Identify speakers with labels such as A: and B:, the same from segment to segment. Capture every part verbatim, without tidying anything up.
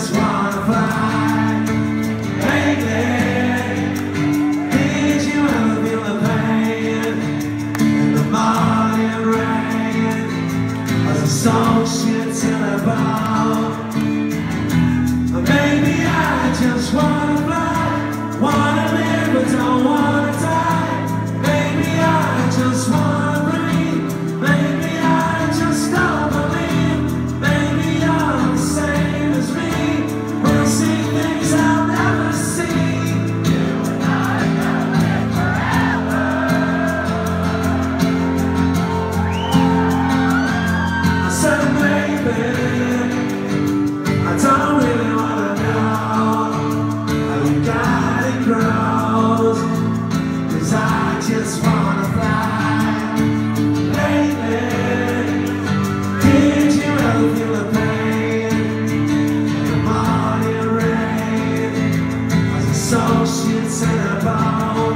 A: just wanna fly. Lately, did you ever feel the pain in the morning rain as the sun shits in the bone? Maybe I just wanna fly, wanna live but don't wanna die. Maybe I just wanna breathe, maybe I just don't believe. Maybe you're the same as me, we'll see things I'll never see. You and I can live forever. I said maybe, I don't really wanna know how you got it grows, 'cause I just wanna fly. Lately, did you ever feel the pain in the morning rain as the soul shits in a bone?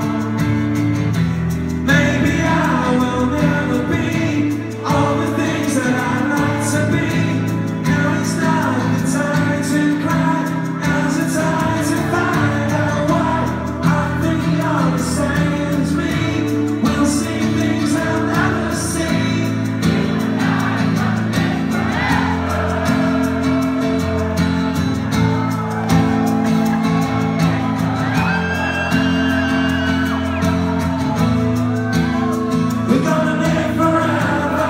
A: Maybe I will never be all the things that I'd like to be. Now it's not the time to cry, now's the time to find out why. I think you're the same as me, we'll see things I'll never see. You and I can live forever. We're gonna live forever.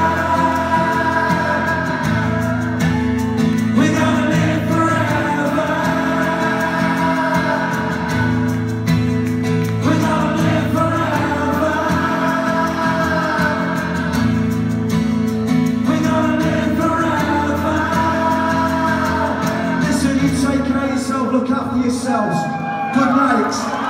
A: We're gonna live forever. We're gonna live forever. We're gonna live forever. Listen, you take care of yourself, look after yourselves. Good night.